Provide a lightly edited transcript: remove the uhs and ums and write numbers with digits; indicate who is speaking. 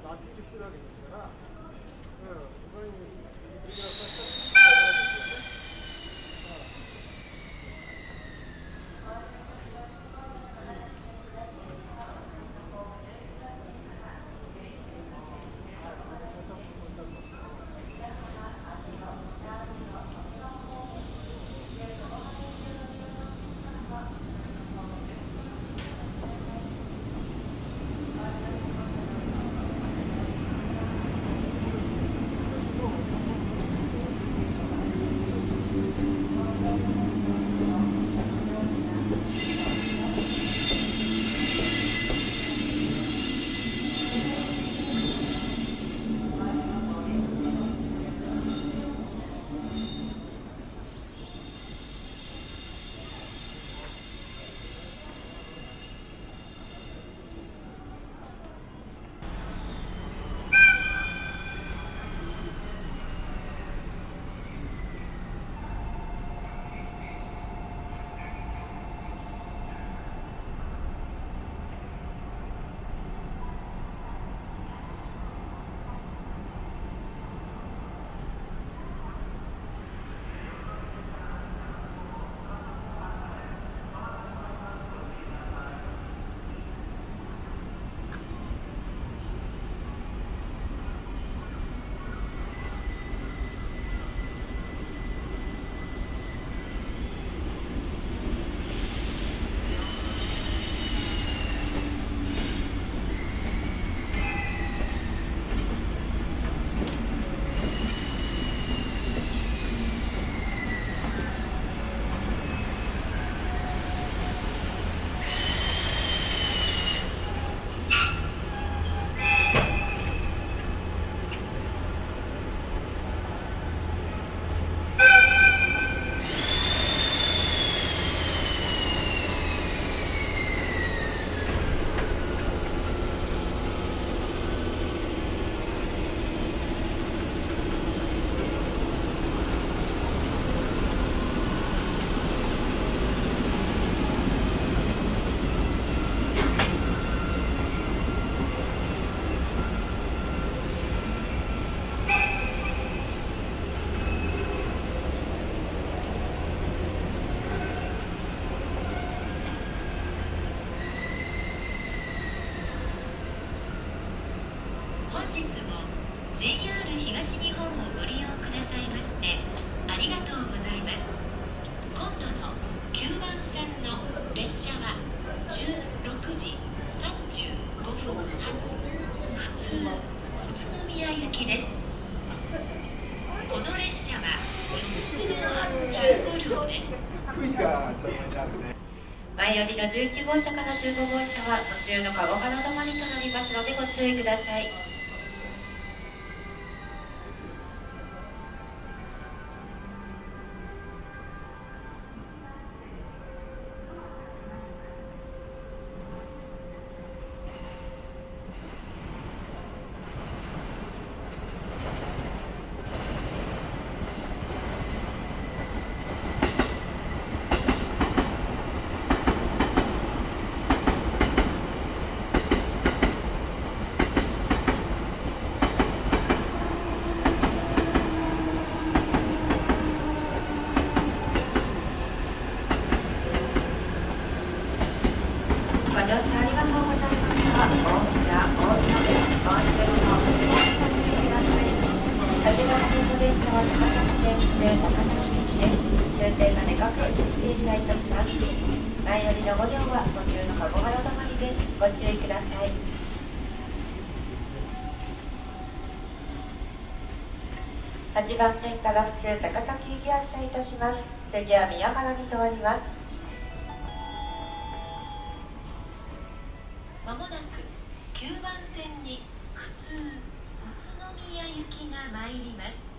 Speaker 1: だアピールしてるわけですから、他にいくらかしたらないですよね。
Speaker 2: 本日も JR 東日本をご利用くださいましてありがとうございます。今度の9番線の列車は16時35分発普通宇都宮行きです。この列車は4つの15両です。前寄りの11号車から15号車は途中の籠原止まりとなりますのでご注意ください。ご乗車ありがとうございました。大分でお忘れ物をおしまいご注意ください。8番線の電車は高崎線で高崎駅です。終点まで各駅停車いたします。前寄りの5両は途中の籠原止まりです。ご注意ください。8番線から普通高崎行き発車いたします。次は宮原に停まります。まもなく9番線に普通宇都宮行きが参ります。